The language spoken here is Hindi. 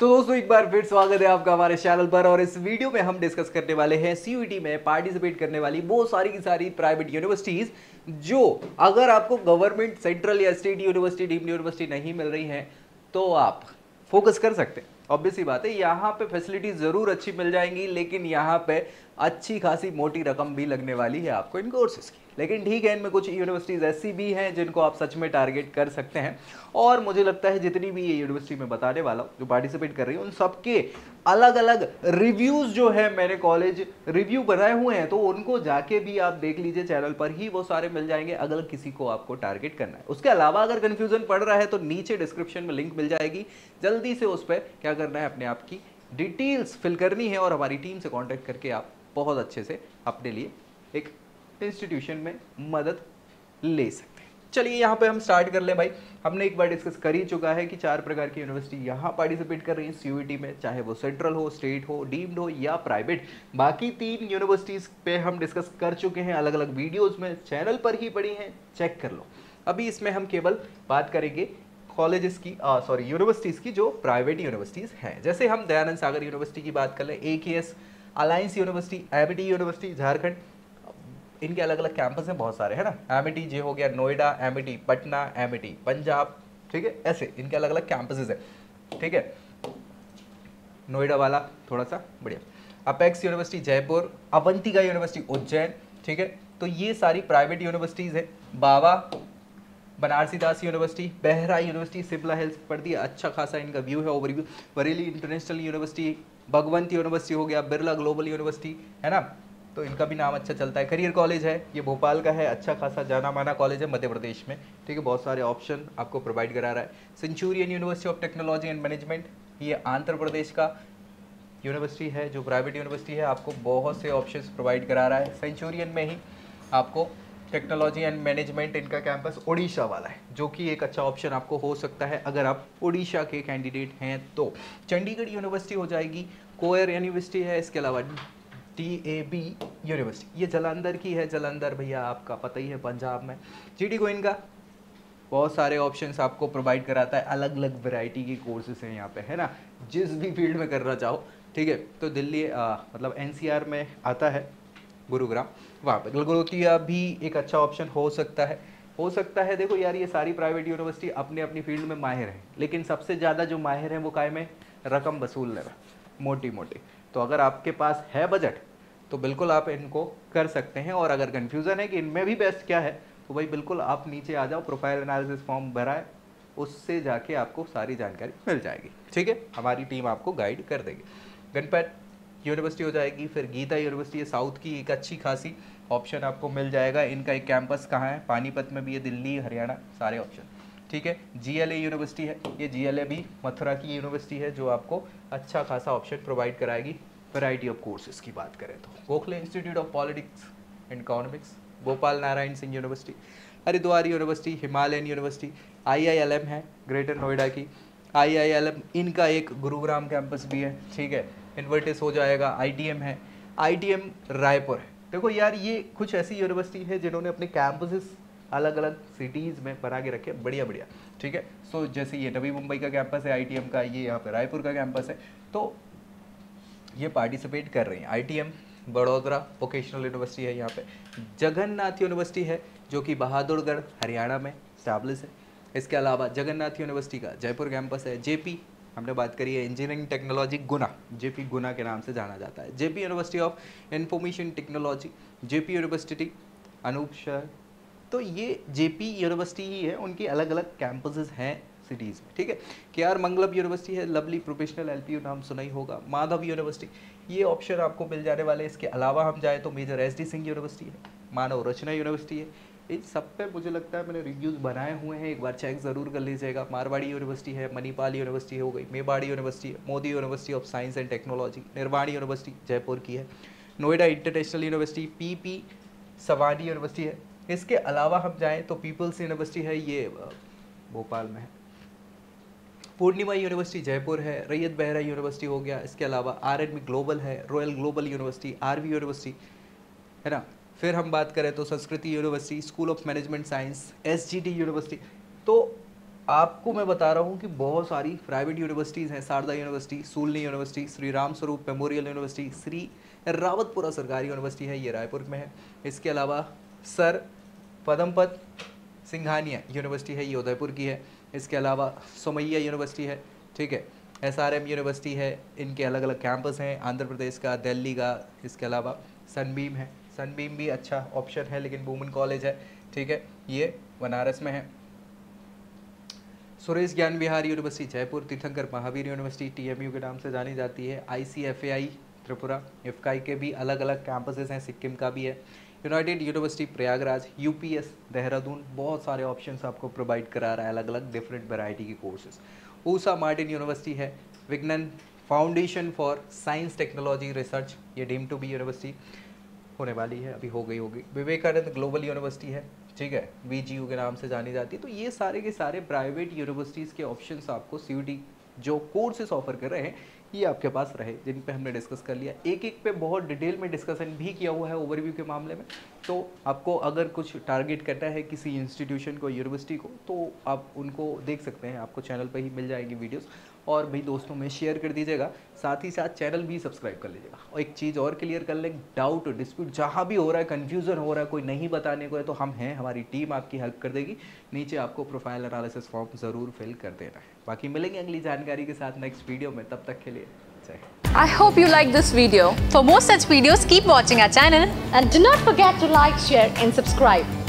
तो दोस्तों एक बार फिर स्वागत है आपका हमारे चैनल पर। और इस वीडियो में हम डिस्कस करने वाले हैं सीयूईटी में पार्टिसिपेट करने वाली वो सारी की सारी प्राइवेट यूनिवर्सिटीज जो अगर आपको गवर्नमेंट सेंट्रल या स्टेट यूनिवर्सिटी डीम्ड यूनिवर्सिटी नहीं मिल रही है तो आप फोकस कर सकते हैं। ऑब्वियस सी बात है, यहाँ पे फैसिलिटीज जरूर अच्छी मिल जाएंगी, लेकिन यहाँ पे अच्छी खासी मोटी रकम भी लगने वाली है आपको इन कोर्सेज की। लेकिन ठीक है, इनमें कुछ यूनिवर्सिटीज़ ऐसी भी हैं जिनको आप सच में टारगेट कर सकते हैं। और मुझे लगता है जितनी भी ये यूनिवर्सिटी में बताने वाला हूँ जो पार्टिसिपेट कर रही है, उन सबके अलग अलग रिव्यूज़ जो है मैंने कॉलेज रिव्यू बनाए हुए हैं, तो उनको जाके भी आप देख लीजिए, चैनल पर ही वो सारे मिल जाएंगे अगर किसी को आपको टारगेट करना है। उसके अलावा अगर कन्फ्यूजन पड़ रहा है तो नीचे डिस्क्रिप्शन में लिंक मिल जाएगी, जल्दी से उस पर क्या करना है, अपने आप की डिटेल्स फिल करनी है और हमारी टीम से कॉन्टैक्ट करके आप बहुत अच्छे से अपने लिए एक इंस्टीट्यूशन में मदद ले सकते हैं। चलिए यहाँ पे हम स्टार्ट कर ले भाई। हमने एक बार डिस्कस कर ही चुका है कि 4 प्रकार की यूनिवर्सिटी यहाँ पार्टिसिपेट कर रही है सीयूईटी में, चाहे वो सेंट्रल हो, स्टेट हो, डीम्ड हो या प्राइवेट। बाकी 3 यूनिवर्सिटीज़ पे हम डिस्कस कर चुके हैं अलग अलग वीडियोज़ में, चैनल पर ही पड़ी हैं, चेक कर लो। अभी इसमें हम केवल बात करेंगे कॉलेजेस की, सॉरी यूनिवर्सिटीज़ की जो प्राइवेट यूनिवर्सिटीज़ हैं। जैसे हम दयानंद सागर यूनिवर्सिटी की बात कर लें, AKS, alliance university, Amity university Jharkhand, इनके अलग अलग कैंपस हैं बहुत सारे, है ना। एमिटी जे हो गया नोएडा, एमिटी पटना, एमिटी पंजाब, ठीक है, ऐसे इनके अलग अलग कैंपसेस हैं, ठीक है। नोएडा वाला थोड़ा सा बढ़िया, apex university Jaipur, Avantika university Ujjain, ठीक है। तो ये सारी प्राइवेट यूनिवर्सिटीज़ है। Baba Banarsidas university, Behra university, Cipla health पढ़ दिया, अच्छा खासा इनका व्यू है, overview. Bareilly international university, Bhagwant university हो गया, बिरला ग्लोबल यूनिवर्सिटी, है ना, तो इनका भी नाम अच्छा चलता है। करियर कॉलेज है, ये भोपाल का है, अच्छा खासा जाना माना कॉलेज है मध्य प्रदेश में, ठीक है, बहुत सारे ऑप्शन आपको प्रोवाइड करा रहा है। Centurion university of technology and management, ये आंध्र प्रदेश का यूनिवर्सिटी है जो प्राइवेट यूनिवर्सिटी है, आपको बहुत से ऑप्शंस प्रोवाइड करा रहा है। सेंचुरियन में ही आपको टेक्नोलॉजी एंड मैनेजमेंट, इनका कैंपस उड़ीसा वाला है, जो कि एक अच्छा ऑप्शन आपको हो सकता है अगर आप उड़ीसा के कैंडिडेट हैं तो। चंडीगढ़ यूनिवर्सिटी हो जाएगी, कोयर यूनिवर्सिटी है, इसके अलावा TAB यूनिवर्सिटी, ये जालंधर की है, जालंधर भैया आपका पता ही है पंजाब में। GT को इनका बहुत सारे ऑप्शंस आपको प्रोवाइड कराता है, अलग अलग वैरायटी की कोर्सेज हैं यहाँ पे, है ना, जिस भी फील्ड में करना चाहो, ठीक है। तो दिल्ली मतलब NCR में आता है, गुरुग्राम, वहाँ पे गलगोटिया भी एक अच्छा ऑप्शन हो सकता है। देखो यार, ये सारी प्राइवेट यूनिवर्सिटी अपने अपनी फील्ड में माहिर हैं, लेकिन सबसे ज़्यादा जो माहिर हैं वो काय में, रकम वसूलने में, मोटी मोटी। तो अगर आपके पास है बजट तो बिल्कुल आप इनको कर सकते हैं। और अगर कन्फ्यूज़न है कि इनमें भी बेस्ट क्या है, तो भाई बिल्कुल आप नीचे आ जाओ, प्रोफाइल एनालिसिस फॉर्म भरा है, उससे जाके आपको सारी जानकारी मिल जाएगी, ठीक है। हमारी टीम आपको गाइड कर देगी। गणपत यूनिवर्सिटी हो जाएगी, फिर गीता यूनिवर्सिटी है साउथ की, एक अच्छी खासी ऑप्शन आपको मिल जाएगा। इनका एक कैंपस कहाँ है, पानीपत में भी है, दिल्ली, हरियाणा, सारे ऑप्शन, ठीक है। GLA यूनिवर्सिटी है, ये GLA भी मथुरा की यूनिवर्सिटी है जो आपको अच्छा खासा ऑप्शन प्रोवाइड कराएगी। वैरायटी ऑफ कोर्सेज की बात करें तो Gokhale institute of politics and economics, Gopal Narayan Singh university, Haridwar university, Himalayan university, IILM है ग्रेटर नोएडा की, IILM इनका एक गुरुग्राम कैंपस भी है, ठीक है। इन्वर्टिस हो जाएगा, ITM है, ITM रायपुर है। देखो यार, ये कुछ ऐसी यूनिवर्सिटी है जिन्होंने अपने कैंपसेस अलग अलग सिटीज़ में बना के रखे, बढ़िया बढ़िया, ठीक है। सो जैसे ये नवी मुंबई का कैंपस है ITM का, ये यहाँ पे रायपुर का कैंपस है, तो ये पार्टिसिपेट कर रही हैं। ITM बड़ौदा वोकेशनल यूनिवर्सिटी है यहाँ पे। जगन्नाथ यूनिवर्सिटी है जो कि बहादुरगढ़ हरियाणा में स्टैब्लिश है। इसके अलावा जगन्नाथ यूनिवर्सिटी का जयपुर कैंपस है। JP हमने बात करी है, engineering technology Guna, JP Guna के नाम से जाना जाता है। JP university of information technology, JP university Anupshahr. तो ये JP यूनिवर्सिटी ही है, उनकी अलग अलग कैंपसेस हैं सिटीज़ में, ठीक है। KR मंगलम यूनिवर्सिटी है, लवली प्रोफेशनल LPU नाम सुना ही होगा। माधव यूनिवर्सिटी, ये ऑप्शन आपको मिल जाने वाले। इसके अलावा हम जाए तो मेजर SD सिंह यूनिवर्सिटी है, मानव रचना यूनिवर्सिटी है। इन सब पे मुझे लगता है मैंने रिव्यूज़ बनाए हुए हैं, एक बार चेक ज़रूर कर लीजिएगा। मारवाड़ी यूनिवर्सिटी है, मणिपाल यूनिवर्सिटी हो गई, मेवाड़ी यूनिवर्सिटी है, Modi university of science and technology, Nirvani university Jaipur की है, Noida international university, PP Savani university है। इसके अलावा हम जाएँ तो पीपल्स यूनिवर्सिटी है, ये भोपाल में है। पूर्णिमा यूनिवर्सिटी जयपुर है, रैयत बेहरा यूनिवर्सिटी हो गया। इसके अलावा RNB ग्लोबल है, royal global university, RV university, है ना। फिर हम बात करें तो Sanskriti university, school of management science, SGT university. तो आपको मैं बता रहा हूँ कि बहुत सारी प्राइवेट यूनिवर्सिटीज़ हैं। Sharda university, Shoolini university, Shri Ram Swaroop memorial university, Shri Rawatpura सरकारी यूनिवर्सिटी है, ये रायपुर में है। इसके अलावा सर पदमपत सिंघानिया यूनिवर्सिटी है, ये उदयपुर की है। इसके अलावा सोमैया यूनिवर्सिटी है, ठीक है। SRM यूनिवर्सिटी है, इनके अलग अलग कैंपस हैं, आंध्र प्रदेश का, दिल्ली का। इसके अलावा सनबीम है, सनबीम भी अच्छा ऑप्शन है लेकिन वुमेन कॉलेज है, ठीक है, ये बनारस में है। सुरेश ज्ञान विहार यूनिवर्सिटी जयपुर, तीर्थंकर महावीर यूनिवर्सिटी TMU के नाम से जानी जाती है। ICFAI त्रिपुरा, इफ्काई के भी अलग अलग कैंपसेस हैं, सिक्किम का भी है। United university Prayagraj, UPS Dehradun, बहुत सारे ऑप्शंस आपको प्रोवाइड करा रहा है, अलग अलग डिफरेंट वैरायटी की कोर्सेज। ऊषा मार्टिन यूनिवर्सिटी है। Vigyan foundation for science technology research, ये डीम्ड टू बी यूनिवर्सिटी होने वाली है, अभी हो गई होगी। विवेकानंद ग्लोबल यूनिवर्सिटी है, ठीक है, VGU के नाम से जानी जाती है। तो ये सारे के सारे प्राइवेट यूनिवर्सिटीज़ के ऑप्शंस आपको CUET जो कोर्सेज ऑफर कर रहे हैं ये आपके पास रहे, जिन पे हमने डिस्कस कर लिया। एक एक पे बहुत डिटेल में डिस्कशन भी किया हुआ है ओवरव्यू के मामले में। तो आपको अगर कुछ टारगेट करना है किसी इंस्टीट्यूशन को, यूनिवर्सिटी को, तो आप उनको देख सकते हैं, आपको चैनल पर ही मिल जाएगी वीडियोस। और भी दोस्तों में शेयर कर दीजिएगा, साथ ही साथ चैनल भी सब्सक्राइब कर लीजिएगा। और एक चीज़ और क्लियर कर लें, डाउट डिस्प्यूट जहाँ भी हो रहा है, कन्फ्यूज़न हो रहा है, कोई नहीं बताने को है, तो हम हैं, हमारी टीम आपकी हेल्प कर देगी। नीचे आपको प्रोफाइल एनालिसिस फॉर्म ज़रूर फिल कर देना है। बाकी मिलेंगे अगली जानकारी के साथ नेक्स्ट वीडियो में, तब तक के लिए जय Hind. I hope you like this video. For more such videos, keep watching our channel and do not forget to like, share and subscribe.